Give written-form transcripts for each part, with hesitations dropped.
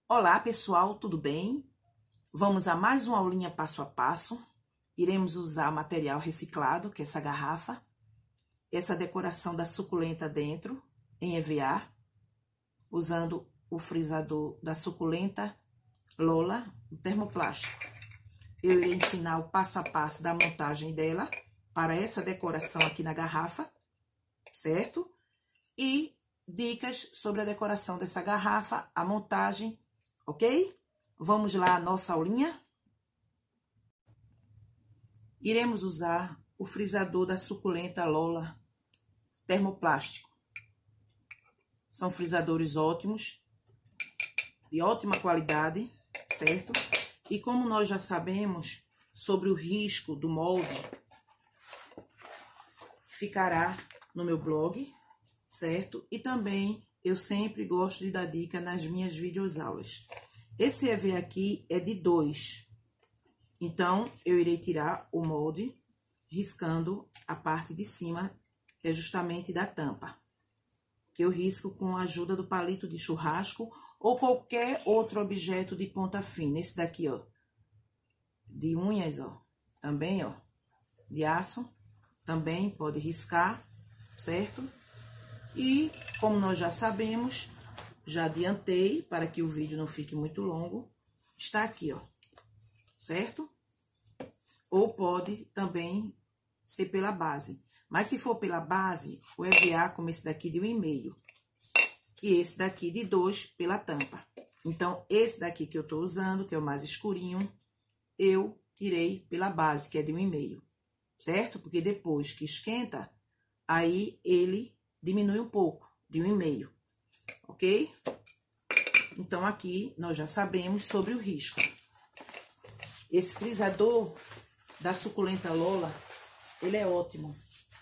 Olá, pessoal, tudo bem? Vamos a mais uma aulinha passo a passo. Iremos usar material reciclado, que é essa garrafa, essa decoração da suculenta dentro, em EVA, usando o frisador da suculenta Lola, o termoplástico. Eu irei ensinar o passo a passo da montagem dela para essa decoração aqui na garrafa, certo? E dicas sobre a decoração dessa garrafa, a montagem, ok? Vamos lá à nossa aulinha? Iremos usar o frisador da suculenta Lola termoplástico. São frisadores ótimos, de ótima qualidade, certo? E como nós já sabemos sobre o risco do molde, ficará no meu blog, certo? E também eu sempre gosto de dar dica nas minhas videoaulas. Esse EVA aqui é de 2. Então, eu irei tirar o molde, riscando a parte de cima, que é justamente da tampa. Que eu risco com a ajuda do palito de churrasco ou qualquer outro objeto de ponta fina. Esse daqui, ó, de unhas, ó, também, ó, de aço, também pode riscar, certo? E, como nós já sabemos, já adiantei, para que o vídeo não fique muito longo, está aqui, ó, certo? Ou pode também ser pela base. Mas se for pela base, o EVA, como esse daqui de 1,5. E esse daqui de 2 pela tampa. Então, esse daqui que eu tô usando, que é o mais escurinho, eu tirei pela base, que é de 1,5. Certo? Porque depois que esquenta, aí ele diminui um pouco, de 1,5. Ok? Então, aqui nós já sabemos sobre o risco. Esse frisador da suculenta Lola, ele é ótimo,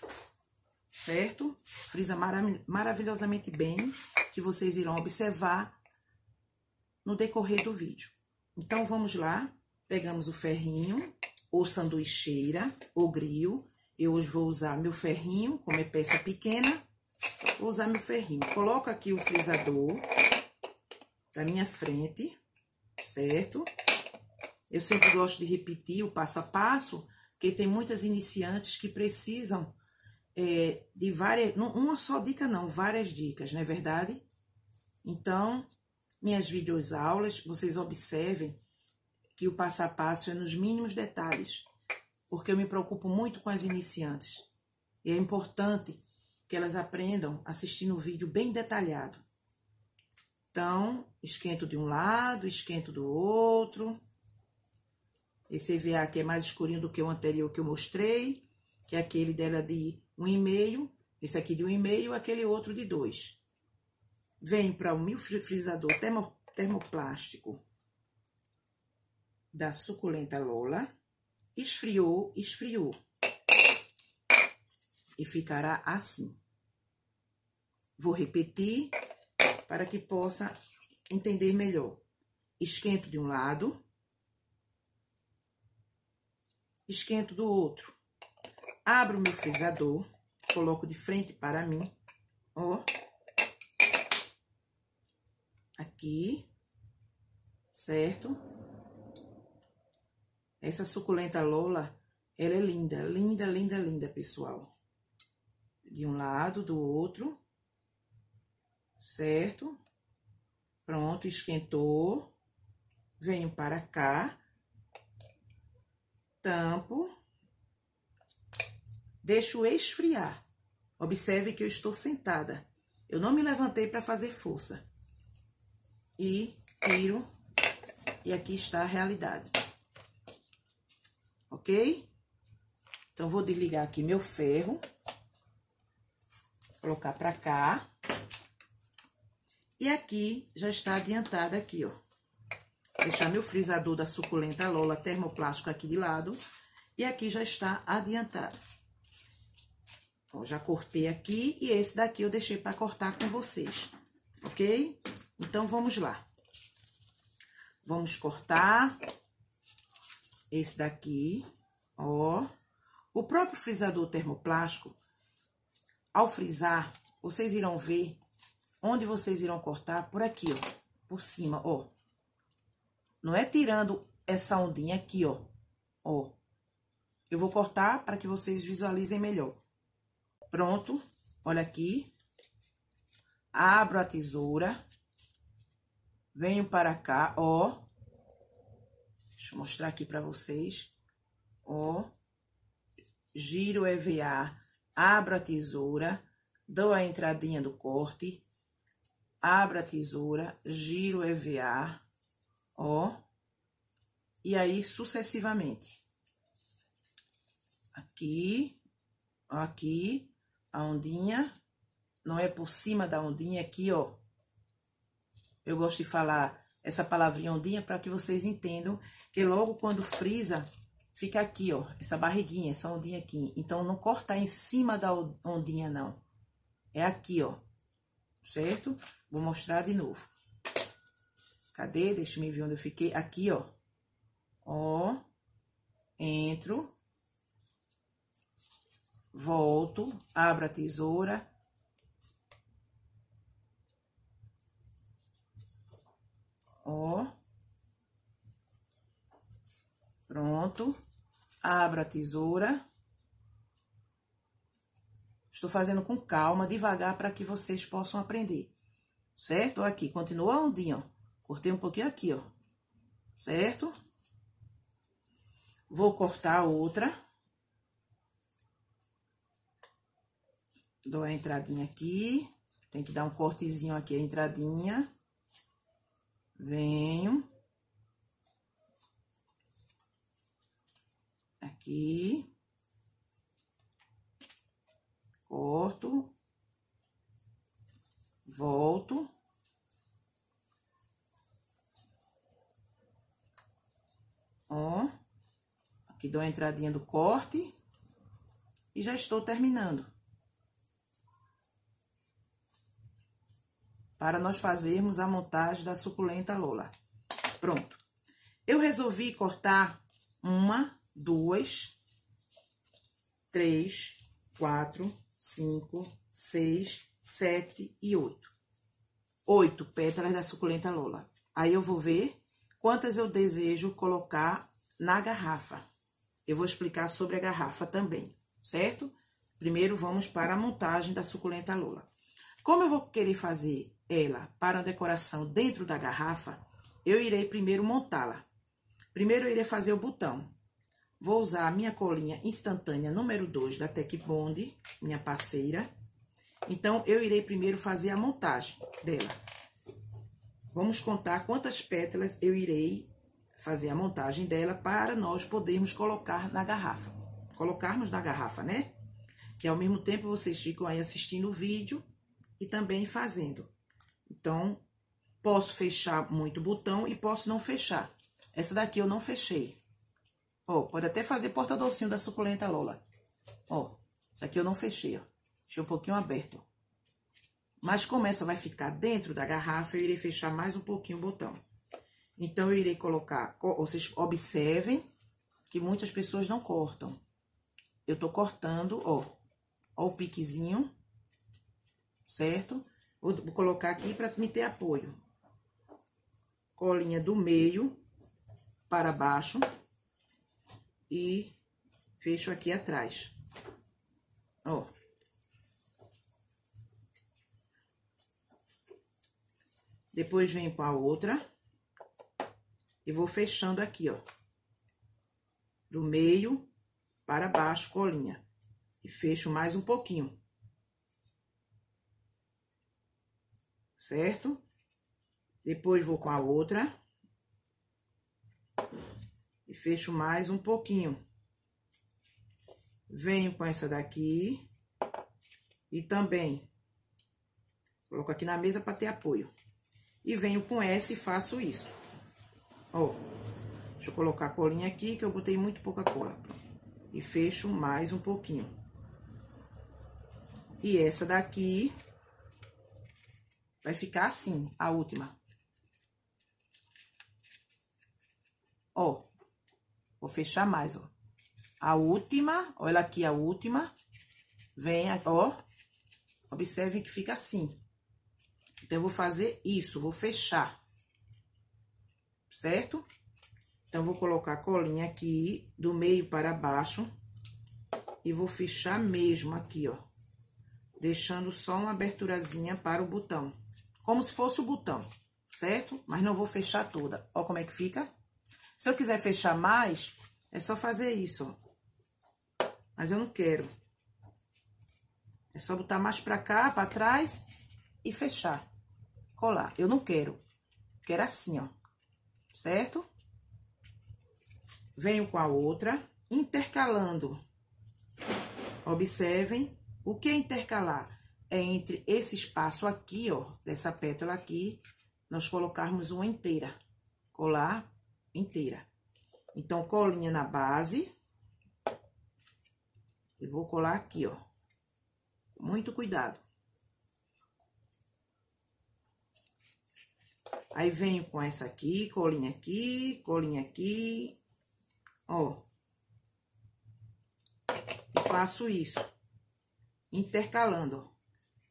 certo? Frisa maravilhosamente bem, que vocês irão observar no decorrer do vídeo. Então, vamos lá. Pegamos o ferrinho, ou sanduicheira, ou grill. Eu hoje vou usar meu ferrinho, como é peça pequena, vou usar meu ferrinho. Coloco aqui o frisador da minha frente, certo? Eu sempre gosto de repetir o passo a passo, porque tem muitas iniciantes que precisam de várias... Uma só dica não, várias dicas, não é verdade? Então, minhas videoaulas, vocês observem que o passo a passo é nos mínimos detalhes, porque eu me preocupo muito com as iniciantes. E é importante que elas aprendam assistindo o vídeo bem detalhado. Então, esquento de um lado, esquento do outro. Esse EVA aqui é mais escurinho do que o anterior que eu mostrei, que é aquele dela de 1,5, esse aqui de 1,5, aquele outro de 2. Venho para o meu frisador termoplástico da suculenta Lola. Esfriou, esfriou. E ficará assim. Vou repetir para que possa entender melhor. Esquento de um lado. Esquento do outro. Abro o meu frisador, coloco de frente para mim, ó. Aqui, certo? Essa suculenta Lola, ela é linda, linda, linda, linda, pessoal. De um lado, do outro, certo? Pronto, esquentou. Venho para cá. Tampo, deixo esfriar. Observe que eu estou sentada. Eu não me levantei para fazer força. E tiro. E aqui está a realidade. Ok? Então, vou desligar aqui meu ferro. Colocar para cá. E aqui já está adiantada aqui, ó. Deixar meu frisador da suculenta Lola termoplástico aqui de lado. E aqui já está adiantado. Ó, já cortei aqui e esse daqui eu deixei para cortar com vocês. Ok? Então, vamos lá. Vamos cortar esse daqui, ó. O próprio frisador termoplástico, ao frisar, vocês irão ver onde vocês irão cortar por aqui, ó. Por cima, ó. Não é tirando essa ondinha aqui, ó. Ó. Eu vou cortar para que vocês visualizem melhor. Pronto. Olha aqui. Abro a tesoura. Venho para cá, ó. Deixa eu mostrar aqui para vocês. Ó. Giro o EVA. Abro a tesoura. Dou a entradinha do corte. Abro a tesoura. Giro o EVA. Ó. E aí, sucessivamente. Aqui. Aqui. A ondinha. Não é por cima da ondinha aqui, ó. Eu gosto de falar essa palavrinha ondinha para que vocês entendam que logo quando frisa, fica aqui, ó. Essa barriguinha, essa ondinha aqui. Então, não cortar em cima da ondinha, não. É aqui, ó. Certo? Vou mostrar de novo. Cadê? Deixa eu ver onde eu fiquei. Aqui, ó. Ó. Entro. Volto. Abro a tesoura. Ó. Pronto. Abro a tesoura. Estou fazendo com calma, devagar, para que vocês possam aprender. Certo? Aqui, continua a ondinha, ó. Cortei um pouquinho aqui, ó. Certo? Vou cortar a outra. Dou a entradinha aqui. Tem que dar um cortezinho aqui, a entradinha. Venho. Aqui. Corto. Volto. Ó. Aqui dou a entradinha do corte. E já estou terminando. Para nós fazermos a montagem da suculenta Lola. Pronto. Eu resolvi cortar 1, 2, 3, 4, 5, 6, 7 e 8. 8 pétalas da suculenta Lola. Aí eu vou ver quantas eu desejo colocar na garrafa. Eu vou explicar sobre a garrafa também, certo? Primeiro vamos para a montagem da suculenta Lola. Como eu vou querer fazer ela para a decoração dentro da garrafa, eu irei primeiro montá-la. Primeiro eu irei fazer o botão. Vou usar a minha colinha instantânea número 2 da Tec Bond, minha parceira. Então, eu irei primeiro fazer a montagem dela. Vamos contar quantas pétalas eu irei fazer a montagem dela para nós podermos colocar na garrafa. Colocarmos na garrafa, né? Que ao mesmo tempo vocês ficam aí assistindo o vídeo e também fazendo. Então, posso fechar muito botão e posso não fechar. Essa daqui eu não fechei. Ó, pode até fazer porta-docinho da suculenta Lola. Ó, essa aqui eu não fechei, ó. Deixei um pouquinho aberto. Mas como essa vai ficar dentro da garrafa, eu irei fechar mais um pouquinho o botão. Então, eu irei colocar... Vocês observem que muitas pessoas não cortam. Eu tô cortando, ó. Ó o piquezinho. Certo? Vou colocar aqui para me ter apoio. Colinha do meio para baixo. E fecho aqui atrás. Ó. Depois venho com a outra. E vou fechando aqui, ó. Do meio para baixo, colinha. E fecho mais um pouquinho. Certo? Depois vou com a outra. E fecho mais um pouquinho. Venho com essa daqui. E também coloco aqui na mesa para ter apoio. E venho com essa e faço isso. Ó. Deixa eu colocar a colinha aqui, que eu botei muito pouca cola. E fecho mais um pouquinho. E essa daqui vai ficar assim, a última. Ó. Vou fechar mais, ó. A última, olha aqui a última. Vem, ó. Observe que fica assim. Então, eu vou fazer isso, vou fechar. certo? Então, vou colocar a colinha aqui, do meio para baixo, e vou fechar mesmo aqui, ó, deixando só uma aberturazinha para o botão, como se fosse o botão, certo? Mas não vou fechar toda. Ó como é que fica. Se eu quiser fechar mais, é só fazer isso, ó. Mas eu não quero. É só botar mais pra cá, pra trás e fechar. Colar. Eu não quero. Quero assim, ó. Certo? Venho com a outra, intercalando. Observem. O que é intercalar? É entre esse espaço aqui, ó, dessa pétala aqui, nós colocarmos uma inteira. Colar inteira. Então, colinha na base. Eu vou colar aqui, ó. Muito cuidado. Aí, venho com essa aqui, colinha aqui, ó. E faço isso. Intercalando,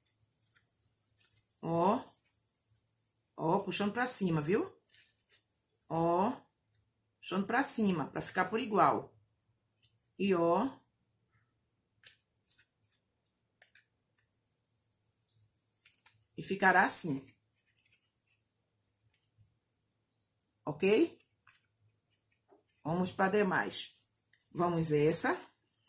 ó. Ó, puxando pra cima, viu? Ó, puxando pra cima, pra ficar por igual. E ó. E ficará assim. Ok? Vamos para demais. Vamos essa.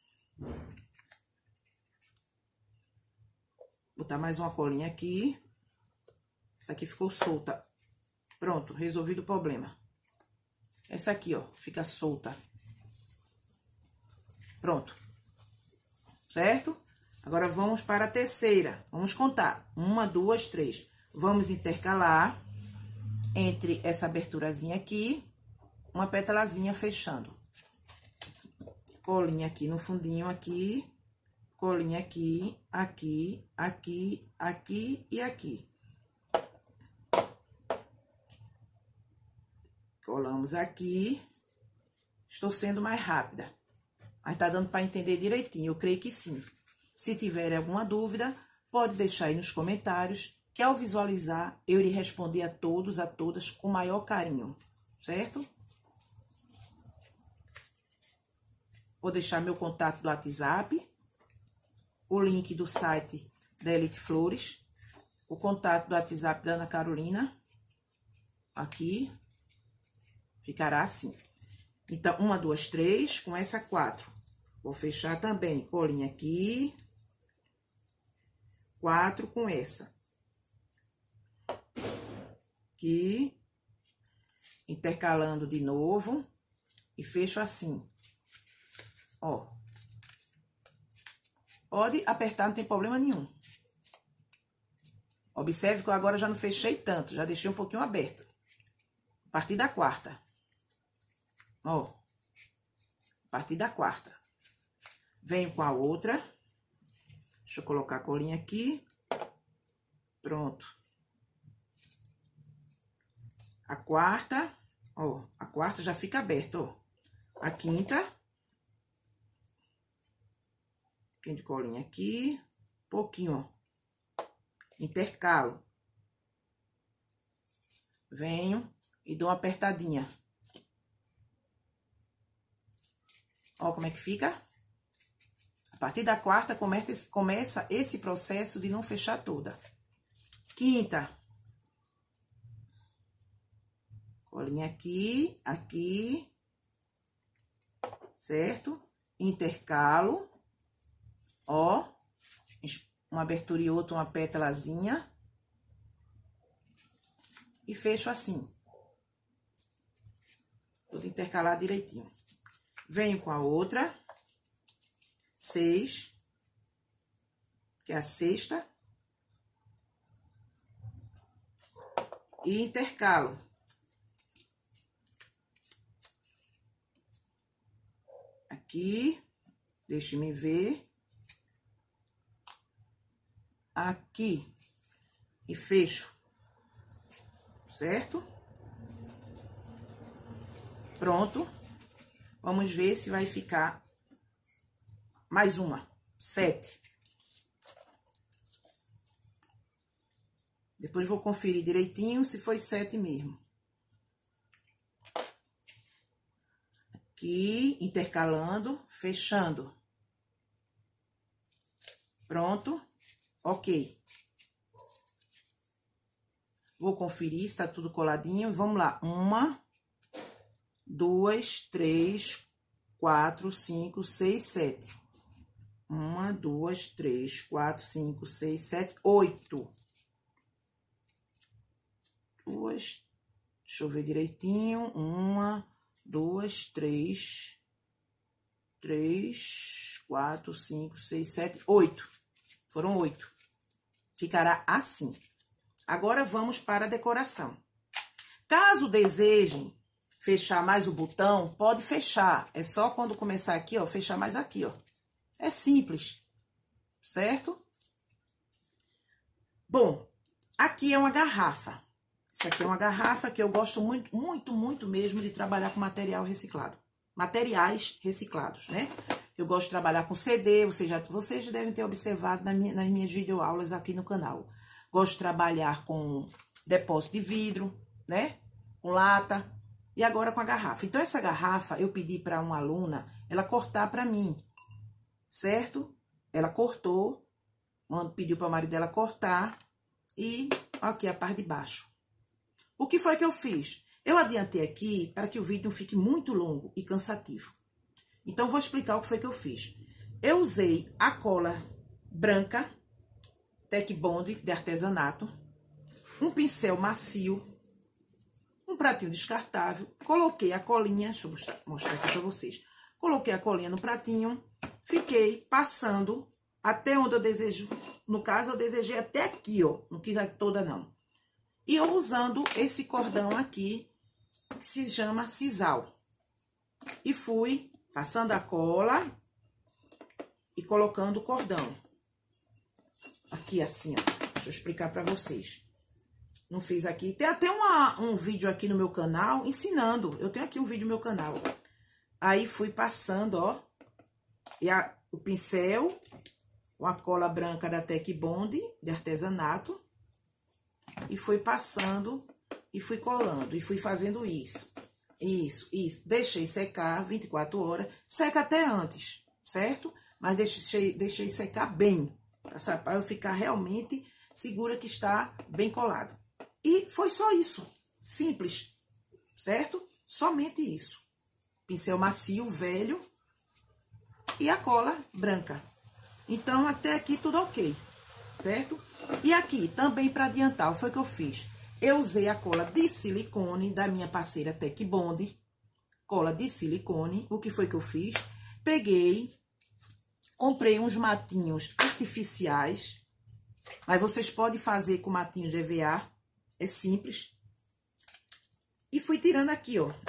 Botar mais uma colinha aqui. Essa aqui ficou solta. Pronto, resolvido o problema. Essa aqui, ó, fica solta. Pronto. Certo? Agora, vamos para a terceira. Vamos contar. 1, 2, 3. Vamos intercalar entre essa aberturazinha aqui, uma pétalazinha fechando. Colinha aqui no fundinho, aqui. Colinha aqui, aqui, aqui, aqui e aqui. Colamos aqui. Estou sendo mais rápida. Mas tá dando para entender direitinho, eu creio que sim. Se tiver alguma dúvida, pode deixar aí nos comentários, que ao visualizar, eu irei responder a todos, a todas, com o maior carinho, certo? Vou deixar meu contato do WhatsApp, o link do site da Elite Flores, o contato do WhatsApp da Ana Carolina, aqui, ficará assim. Então, 1, 2, 3, com essa 4. Vou fechar também, colinha aqui, 4 com essa. Aqui, intercalando de novo, e fecho assim, ó. Pode apertar, não tem problema nenhum. Observe que eu agora já não fechei tanto, já deixei um pouquinho aberto. A partir da quarta. Ó. A partir da quarta. Venho com a outra. Deixa eu colocar a colinha aqui. Pronto. A quarta, ó. A quarta já fica aberta, ó. A quinta. Um pouquinho de colinha aqui. Pouquinho, ó. Intercalo. Venho e dou uma apertadinha. Ó como é que fica. A partir da quarta, começa esse processo de não fechar toda. Quinta. Colinha aqui, aqui. Certo? Intercalo. Ó. Uma abertura e outra, uma pétalazinha. E fecho assim. Tudo intercalado direitinho. Venho com a outra. 6. Que é a sexta. E intercalo. Aqui. Deixe-me ver. Aqui. E fecho. Certo? Pronto. Vamos ver se vai ficar mais uma. 7. Depois vou conferir direitinho se foi 7 mesmo. aqui, intercalando, fechando. Pronto, ok. Vou conferir se tá tudo coladinho. Vamos lá. 1, 2, 3, 4, 5, 6, 7. 1, 2, 3, 4, 5, 6, 7, 8. Deixa eu ver direitinho. 1, 2, 3, 4, 5, 6, 7, 8. Foram 8. Ficará assim. Agora, vamos para a decoração. Caso desejem fechar mais o botão, pode fechar. É só quando começar aqui, ó, fechar mais aqui, ó. É simples, certo? Bom, aqui é uma garrafa. Isso aqui é uma garrafa que eu gosto muito, muito, muito mesmo de trabalhar com material reciclado. Materiais reciclados, né? Eu gosto de trabalhar com CD, vocês já devem ter observado nas minhas videoaulas aqui no canal. Gosto de trabalhar com depósito de vidro, né? Com lata. E agora com a garrafa. Então, essa garrafa, eu pedi para uma aluna, ela cortar para mim, certo? Ela cortou, pediu para o marido dela cortar. E aqui a parte de baixo. O que foi que eu fiz? Eu adiantei aqui para que o vídeo não fique muito longo e cansativo. Então, vou explicar o que foi que eu fiz. Eu usei a cola branca, Tech Bond de artesanato, um pincel macio, um pratinho descartável, coloquei a colinha, deixa eu mostrar aqui para vocês. Coloquei a colinha no pratinho, fiquei passando até onde eu desejo. No caso, eu desejei até aqui, ó, não quis aqui toda não. E eu usando esse cordão aqui, que se chama sisal. E fui passando a cola e colocando o cordão. Aqui assim, ó. Deixa eu explicar para vocês. Não fiz aqui. Tem até um vídeo aqui no meu canal ensinando. Eu tenho aqui um vídeo no meu canal. Aí fui passando, ó. E o pincel com a cola branca da Tech Bond de artesanato. E fui passando e fui colando. E fui fazendo isso. Isso. Deixei secar 24 horas. Seca até antes, certo? Mas deixei secar bem. Para eu ficar realmente segura que está bem colado. E foi só isso. Simples, certo? Somente isso. Pincel macio, velho. E a cola branca. Então, até aqui tudo ok, certo? E aqui, também para adiantar, foi o que eu fiz. Eu usei a cola de silicone da minha parceira Tech Bond. Cola de silicone. O que foi que eu fiz? Peguei... Comprei uns matinhos artificiais, mas vocês podem fazer com matinhos de EVA, é simples. E fui tirando aqui, ó.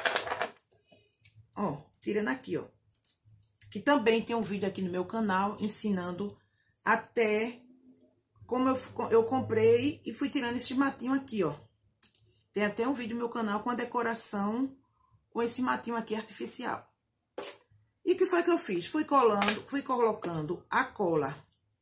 Ó, tirando aqui, ó. Que também tem um vídeo aqui no meu canal ensinando até como eu comprei e fui tirando esse matinho aqui, ó. Tem até um vídeo no meu canal com a decoração com esse matinho aqui artificial. E o que foi que eu fiz? Fui colocando a cola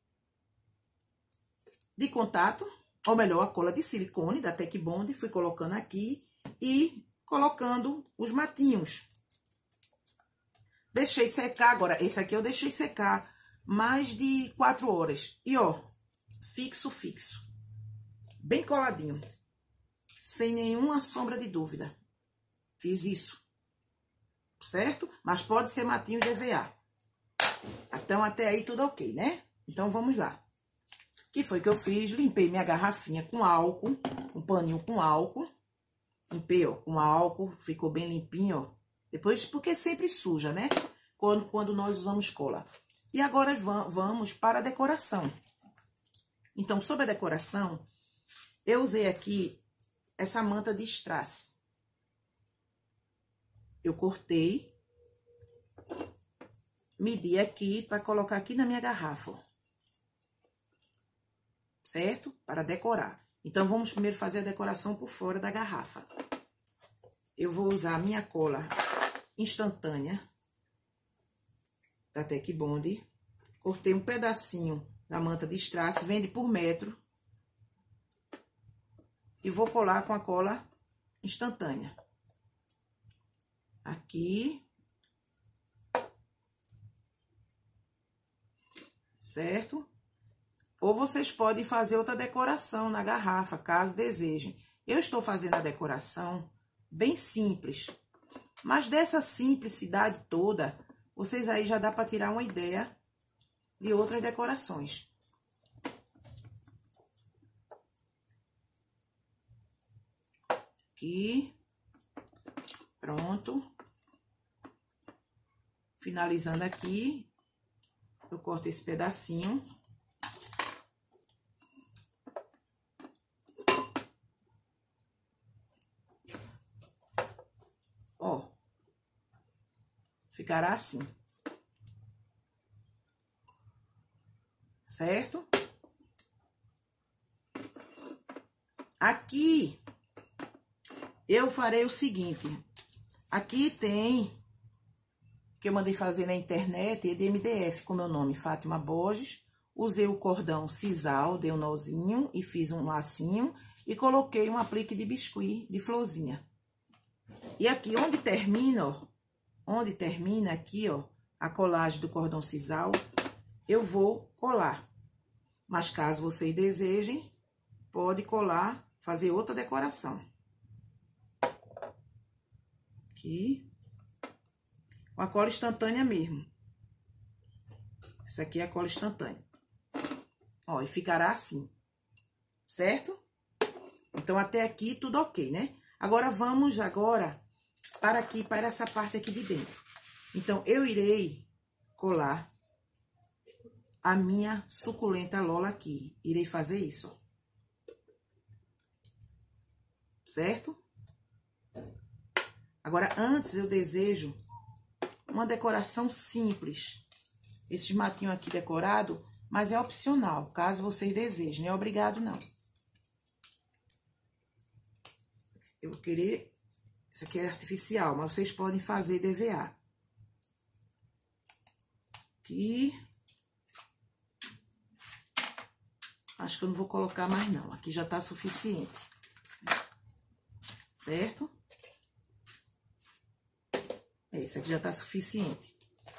de contato, ou melhor, a cola de silicone da Tech Bond, fui colocando aqui e colocando os matinhos. Deixei secar, agora, esse aqui eu deixei secar mais de 4 horas. E, ó, fixo. Bem coladinho, sem nenhuma sombra de dúvida. Fiz isso. Certo? Mas pode ser matinho de EVA. Então, até aí tudo ok, né? Então, vamos lá. O que foi que eu fiz? Limpei minha garrafinha com álcool, um paninho com álcool. Limpei, ó, com álcool, ficou bem limpinho, ó. Depois, porque sempre suja, né? Quando nós usamos cola. E agora, vamos para a decoração. Então, sobre a decoração, eu usei aqui essa manta de strass. Eu cortei, medi aqui para colocar aqui na minha garrafa, ó. Certo? Para decorar. Então, vamos primeiro fazer a decoração por fora da garrafa. Eu vou usar a minha cola instantânea da Tech Bond. Cortei um pedacinho da manta de strass, vende por metro. E vou colar com a cola instantânea. Aqui, certo? Ou vocês podem fazer outra decoração na garrafa, caso desejem. Eu estou fazendo a decoração bem simples, mas dessa simplicidade toda, vocês aí já dá para tirar uma ideia de outras decorações. Aqui, pronto. Finalizando aqui, eu corto esse pedacinho. Ó, ficará assim. Certo? Aqui, eu farei o seguinte. Aqui tem, que eu mandei fazer na internet, EDMDF, com meu nome, Fátima Borges. Usei o cordão sisal, dei um nozinho e fiz um lacinho. E coloquei um aplique de biscuit, de florzinha. E aqui, onde termina aqui, ó, a colagem do cordão sisal, eu vou colar. Mas caso vocês desejem, pode colar, fazer outra decoração. Aqui. Com a cola instantânea mesmo. Essa aqui é a cola instantânea. Ó, e ficará assim. Certo? Então, até aqui, tudo ok, né? Agora, vamos para aqui, para essa parte aqui de dentro. Então, eu irei colar a minha suculenta Lola aqui. Irei fazer isso, ó. Certo? Agora, antes eu desejo uma decoração simples. Esses matinhos aqui decorado, mas é opcional, caso vocês desejem. Não é obrigado, não. Eu vou querer... Isso aqui é artificial, mas vocês podem fazer DVA. Aqui... Acho que eu não vou colocar mais, não. Aqui já tá suficiente. Certo? Esse aqui já tá suficiente.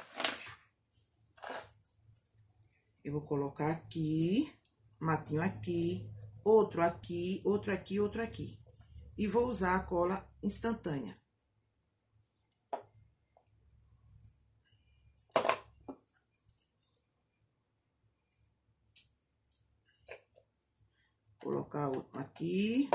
Eu vou colocar aqui, matinho aqui, outro aqui, outro aqui, outro aqui. E vou usar a cola instantânea. Colocar outro aqui.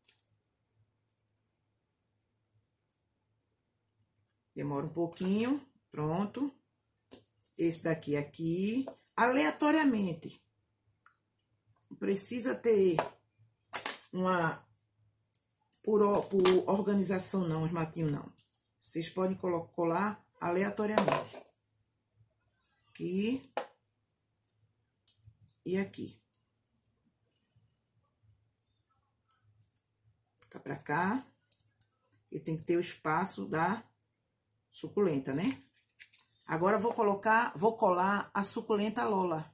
Demora um pouquinho, pronto. Esse daqui aqui, aleatoriamente. Não precisa ter uma... Por organização não, os matinhos não. Vocês podem colar aleatoriamente. Aqui. E aqui. Tá pra cá. E tem que ter o espaço da suculenta, né? Agora, vou colar a suculenta Lola.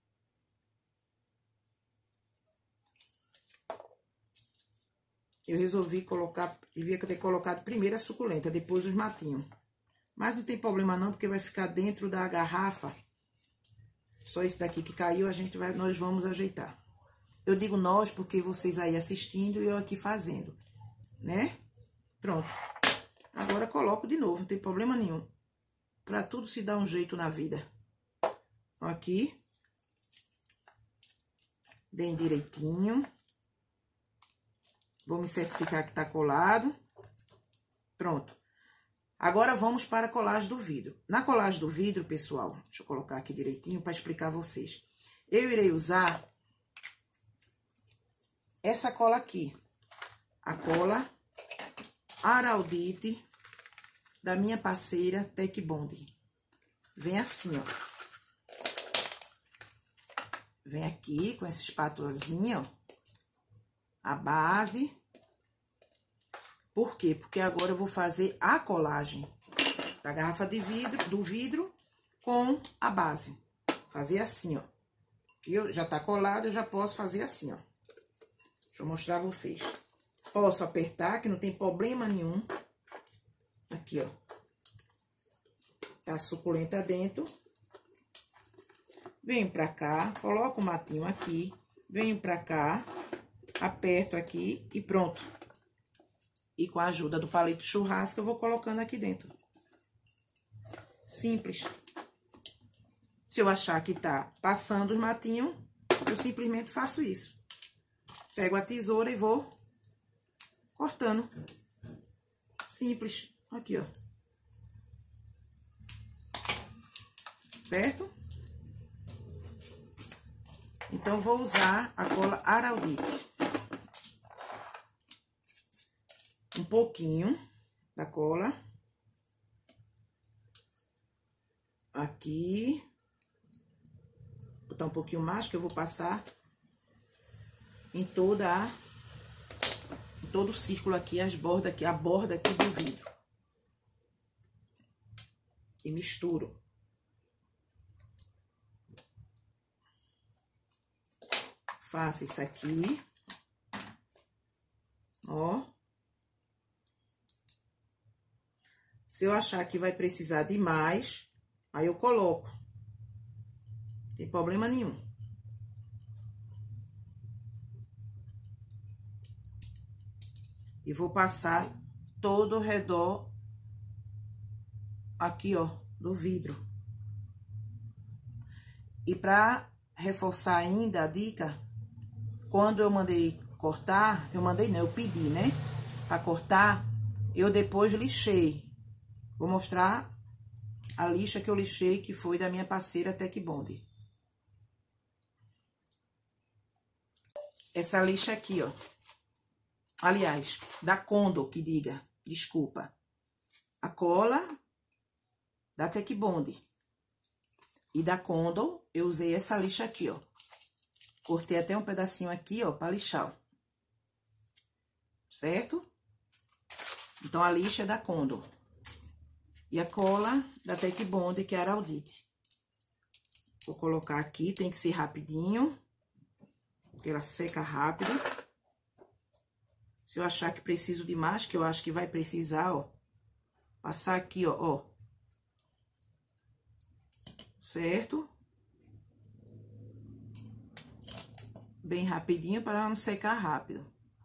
Eu resolvi colocar, devia ter colocado primeiro a suculenta, depois os matinhos. Mas não tem problema não, porque vai ficar dentro da garrafa. Só esse daqui que caiu, nós vamos ajeitar. Eu digo nós, porque vocês aí assistindo e eu aqui fazendo, né? Pronto. Agora coloco de novo, não tem problema nenhum. Pra tudo se dar um jeito na vida. Aqui. Bem direitinho. Vou me certificar que tá colado. Pronto. Agora, vamos para a colagem do vidro. Na colagem do vidro, pessoal, deixa eu colocar aqui direitinho para explicar a vocês. Eu irei usar essa cola aqui. A cola Araldite da minha parceira Tec Bond. Vem assim, ó. Vem aqui com essa espátulazinha, ó. A base. Por quê? Porque agora eu vou fazer a colagem da garrafa de vidro, do vidro com a base. Fazer assim, ó. Que já tá colado, eu já posso fazer assim, ó. Deixa eu mostrar a vocês. Posso apertar, que não tem problema nenhum. Aqui, ó. Tá suculenta dentro. venho pra cá, coloco o matinho aqui, venho pra cá, aperto aqui e pronto. E com a ajuda do palito churrasco, eu vou colocando aqui dentro. Simples. Se eu achar que tá passando os matinhos, eu simplesmente faço isso. Pego a tesoura e vou cortando. Simples. Aqui, ó. Certo? Então, vou usar a cola Araldite. Um pouquinho da cola. Aqui. Vou botar um pouquinho mais, que eu vou passar em todo o círculo aqui, as bordas aqui, a borda aqui do vidro. E misturo. Faço isso aqui. Ó. Se eu achar que vai precisar de mais, aí eu coloco. Não tem problema nenhum. E vou passar todo ao redor aqui, ó, do vidro. E pra reforçar ainda a dica, quando eu mandei cortar, eu pedi, né? Pra cortar, eu depois lixei. Vou mostrar a lixa que eu lixei, que foi da minha parceira Tec Bond. Essa lixa aqui, ó. Aliás, da Condor, que diga, desculpa. A cola da Tec Bond. E da Condor, eu usei essa lixa aqui, ó. Cortei até um pedacinho aqui, ó, pra lixar, ó. Certo? Então, a lixa é da Condor. E a cola da Tec Bond, que é a Araldite. Vou colocar aqui, tem que ser rapidinho, porque ela seca rápido. Se eu achar que preciso de mais, que eu acho que vai precisar, ó, passar aqui, ó. Certo? Bem rapidinho, para ela não secar rápido.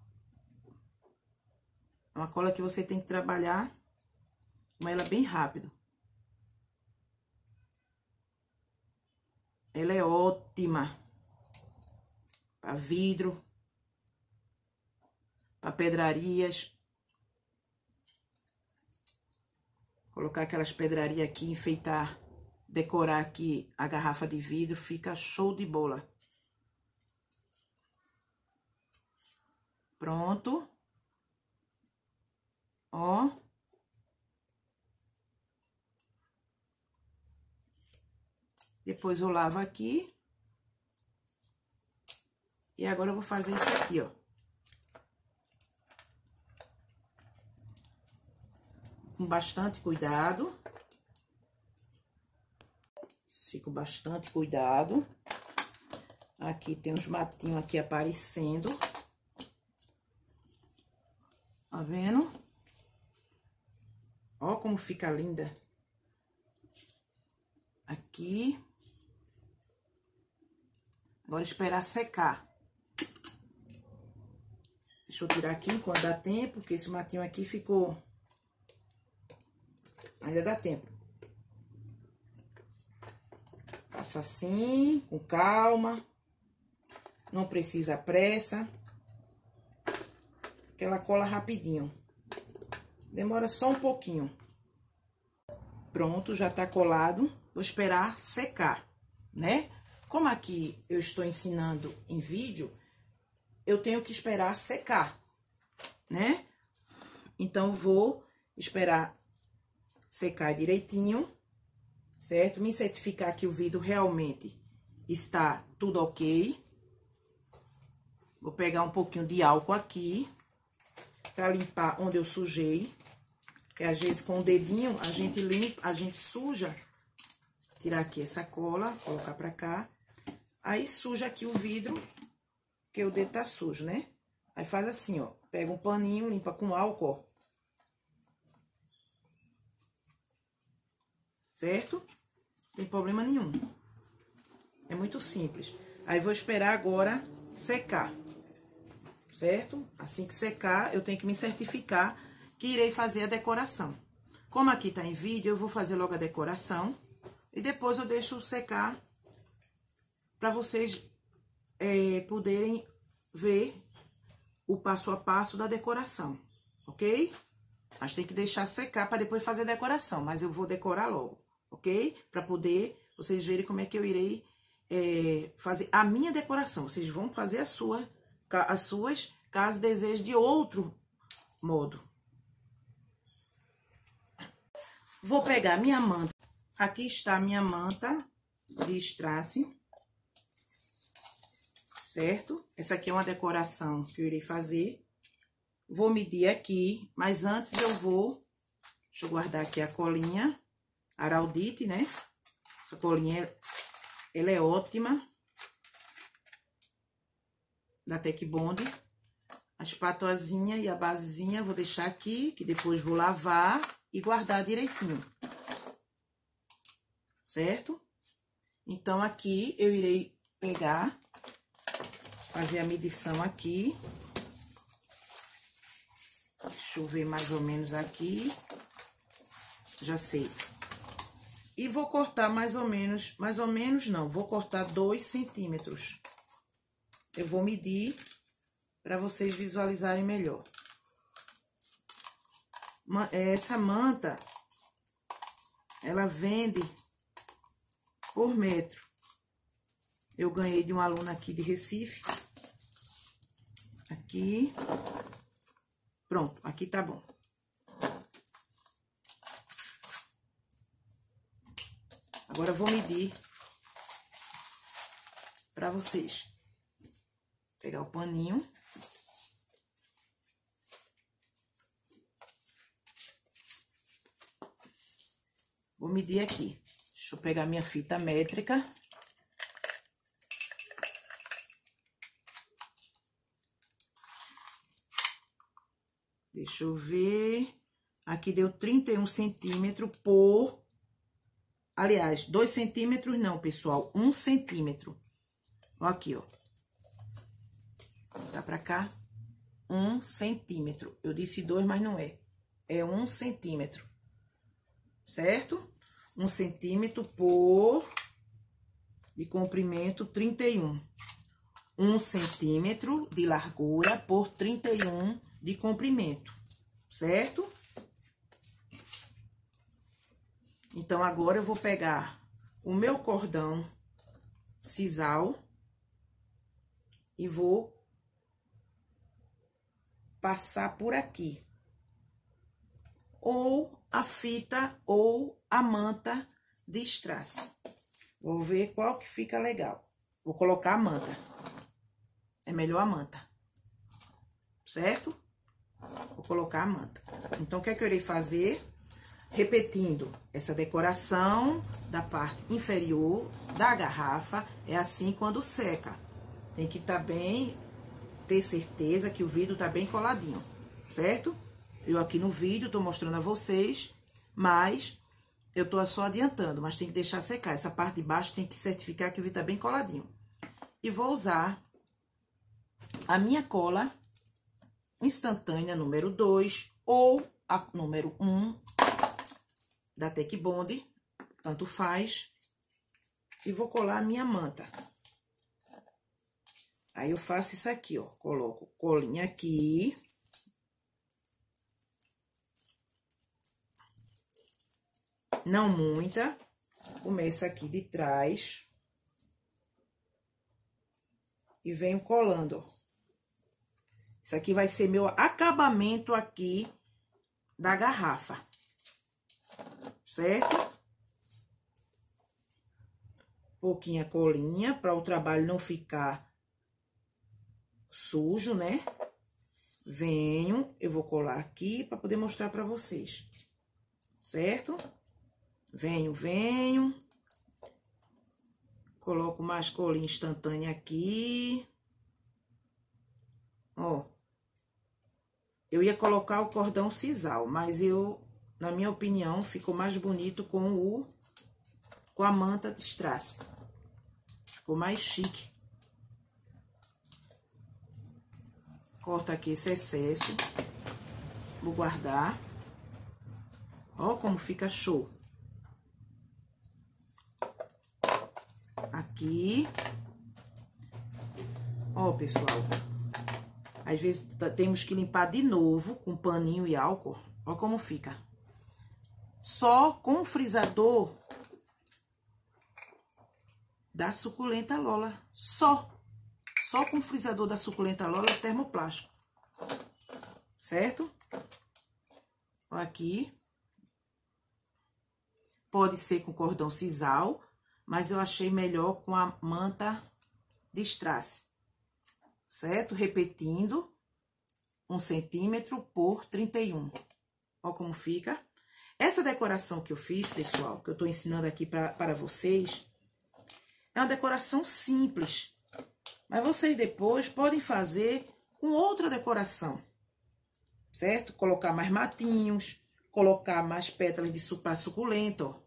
É uma cola que você tem que trabalhar com ela bem rápido. Ela é ótima para vidro, para pedrarias. Colocar aquelas pedrarias aqui, enfeitar, decorar aqui a garrafa de vidro, fica show de bola. Pronto. Ó. Depois eu lavo aqui. E agora eu vou fazer isso aqui, ó. Com bastante cuidado. Com bastante cuidado. Aqui tem uns matinhos aqui aparecendo. Tá vendo? Ó como fica linda. Aqui. Agora esperar secar. Deixa eu tirar aqui enquanto dá tempo, porque esse matinho aqui ficou... Ainda dá tempo. Faço assim, com calma. Não precisa pressa. Porque ela cola rapidinho. Demora só um pouquinho. Pronto, já tá colado. Vou esperar secar, né? Como aqui eu estou ensinando em vídeo, eu tenho que esperar secar, né? Então, vou esperar secar direitinho, certo? Me certificar que o vidro realmente está tudo ok. Vou pegar um pouquinho de álcool aqui, para limpar onde eu sujei. Porque às vezes com o dedinho a gente limpa, a gente suja. Tirar aqui essa cola, colocar pra cá. Aí suja aqui o vidro, porque o dedo tá sujo, né? Aí faz assim, ó. Pega um paninho, limpa com álcool, ó. Certo? Não tem problema nenhum. É muito simples. Aí, vou esperar agora secar, certo? Assim que secar, eu tenho que me certificar que irei fazer a decoração. Como aqui tá em vídeo, eu vou fazer logo a decoração e depois eu deixo secar para vocês poderem ver o passo a passo da decoração, ok? Mas tem que deixar secar para depois fazer a decoração, mas eu vou decorar logo, ok? Para poder vocês verem como é que eu irei fazer a minha decoração. Vocês vão fazer as suas, caso desejem de outro modo. Vou pegar minha manta. Aqui está a minha manta de strass, certo? Essa aqui é uma decoração que eu irei fazer. Vou medir aqui, mas antes eu vou... Deixa eu guardar aqui a colinha Araldite, né? Essa colinha, ela é ótima. Da Tec Bond. A espátulazinha e a basezinha eu vou deixar aqui, que depois vou lavar e guardar direitinho. Certo? Então, aqui eu irei pegar, fazer a medição aqui. Deixa eu ver mais ou menos aqui. Já sei. E vou cortar mais ou menos não, vou cortar 2 centímetros. Eu vou medir para vocês visualizarem melhor. Essa manta, ela vende por metro. Eu ganhei de uma aluna aqui de Recife. Aqui. Pronto, aqui tá bom. Agora eu vou medir pra vocês. Pegar o paninho. Vou medir aqui. Deixa eu pegar minha fita métrica. Deixa eu ver. Aqui deu 31 centímetros por... Aliás, 2 centímetros não, pessoal. 1 centímetro. Ó aqui, ó. Tá pra cá. 1 centímetro. Eu disse 2, mas não é. É 1 centímetro. Certo? 1 centímetro por... de comprimento, 31. 1 centímetro de largura por 31 de comprimento. Certo? Então, agora eu vou pegar o meu cordão sisal e vou passar por aqui. Ou a fita ou a manta de strass. Vou ver qual que fica legal. Vou colocar a manta. É melhor a manta. Certo? Vou colocar a manta. Então, o que é que eu irei fazer? Repetindo essa decoração da parte inferior da garrafa, é assim quando seca. Tem que estar bem, ter certeza que o vidro tá bem coladinho, certo? Eu aqui no vídeo tô mostrando a vocês, mas eu tô só adiantando, mas tem que deixar secar. Essa parte de baixo tem que certificar que o vidro tá bem coladinho. E vou usar a minha cola instantânea número 2 ou a número 1 da Tec Bond, tanto faz, e vou colar a minha manta. Aí, eu faço isso aqui, ó, coloco colinha aqui. Não muita, começo aqui de trás. E venho colando, ó. Isso aqui vai ser meu acabamento aqui da garrafa. Certo? Pouquinha colinha, para o trabalho não ficar sujo, né? Venho, eu vou colar aqui para poder mostrar para vocês. Certo? Venho. Coloco mais colinha instantânea aqui. Ó. Eu ia colocar o cordão sisal, mas na minha opinião, ficou mais bonito com a manta de strass. Ficou mais chique. Corta aqui esse excesso. Vou guardar. Ó como fica show. Aqui. Ó, pessoal. Às vezes temos que limpar de novo com paninho e álcool. Ó como fica. Só com o frisador da Suculenta Lola. Só com o frisador da Suculenta Lola termoplástico. Certo? Ó, aqui. Pode ser com cordão sisal, mas eu achei melhor com a manta de strass. Certo? Repetindo, 1 centímetro por 31. Ó como fica. Essa decoração que eu fiz, pessoal, que eu tô ensinando aqui para vocês, é uma decoração simples. Mas vocês depois podem fazer com outra decoração. Certo? Colocar mais matinhos, colocar mais pétalas de suculenta, ó.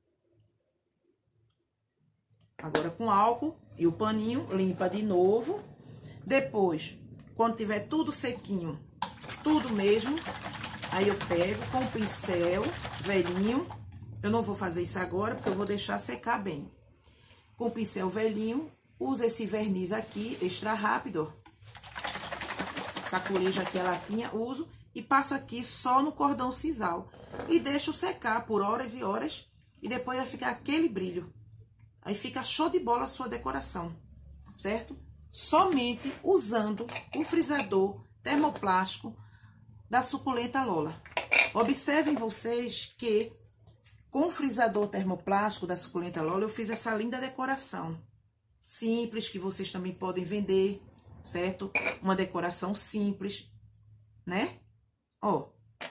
Agora com álcool e o paninho, limpa de novo. Depois, quando tiver tudo sequinho, tudo mesmo, aí eu pego com o pincel velhinho. Eu não vou fazer isso agora, porque eu vou deixar secar bem. Com o pincel velhinho, usa esse verniz aqui, extra rápido, ó. Saculejo aqui a latinha, uso e passo aqui só no cordão sisal. E deixo secar por horas e horas, e depois vai ficar aquele brilho. Aí fica show de bola a sua decoração, certo? Somente usando o frisador termoplástico da Suculenta Lola. Observem vocês que com o frisador termoplástico da Suculenta Lola eu fiz essa linda decoração. Simples, que vocês também podem vender, certo? Uma decoração simples, né? Ó.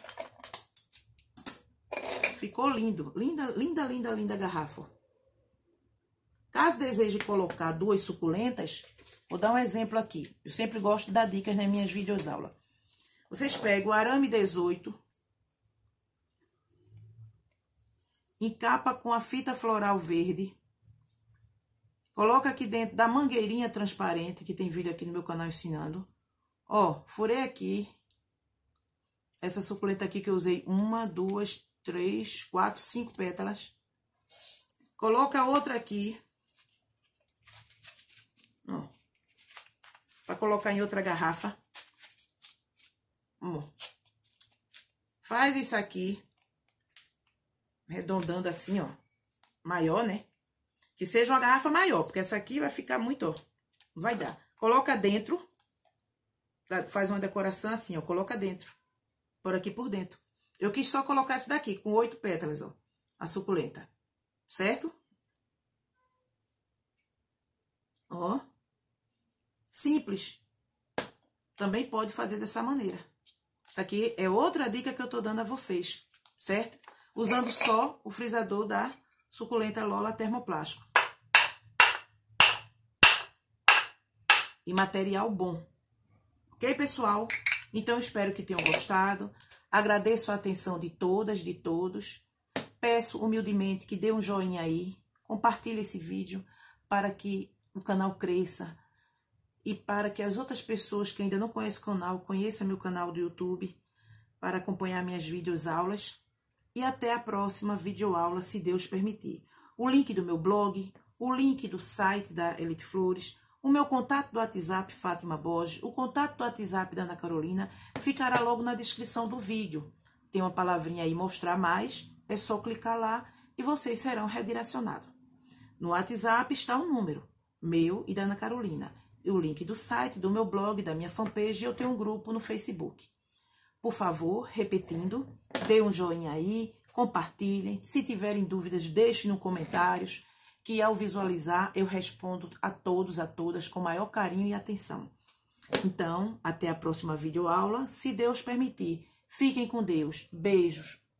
Ficou lindo. Linda, linda, linda, linda garrafa. Caso deseje colocar 2 suculentas, vou dar um exemplo aqui. Eu sempre gosto de dar dicas nas minhas videoaulas. Vocês pegam o arame 18, encapa com a fita floral verde, coloca aqui dentro da mangueirinha transparente, que tem vídeo aqui no meu canal ensinando. Ó, furei aqui, essa suculenta aqui que eu usei 1, 2, 3, 4, 5 pétalas. Coloca outra aqui. Ó, para colocar em outra garrafa. Ó. Faz isso aqui, arredondando assim, ó, maior, né? Que seja uma garrafa maior, porque essa aqui vai ficar muito, ó, não vai dar. Coloca dentro, faz uma decoração assim, ó, coloca dentro, por aqui por dentro. Eu quis só colocar essa daqui, com 8 pétalas, ó, a suculenta, certo? Ó, simples. Também pode fazer dessa maneira. Isso aqui é outra dica que eu tô dando a vocês, certo? Usando só o frisador da Suculenta Lola termoplástico. E material bom. Ok, pessoal? Então, espero que tenham gostado. Agradeço a atenção de todas, de todos. Peço humildemente que dê um joinha aí. Compartilhe esse vídeo para que o canal cresça. E para que as outras pessoas que ainda não conhecem o canal, conheçam meu canal do YouTube, para acompanhar minhas videoaulas. E até a próxima videoaula, se Deus permitir. O link do meu blog, o link do site da Elite Flores, o meu contato do WhatsApp, Fátima Borges, o contato do WhatsApp da Ana Carolina, ficará logo na descrição do vídeo. Tem uma palavrinha aí, mostrar mais, é só clicar lá e vocês serão redirecionados. No WhatsApp está um número, meu e da Ana Carolina. E o link do site, do meu blog, da minha fanpage, e eu tenho um grupo no Facebook. Por favor, repetindo, dê um joinha aí, compartilhem. Se tiverem dúvidas, deixem nos comentários, que ao visualizar eu respondo a todos, a todas, com maior carinho e atenção. Então, até a próxima videoaula, se Deus permitir. Fiquem com Deus. Beijos.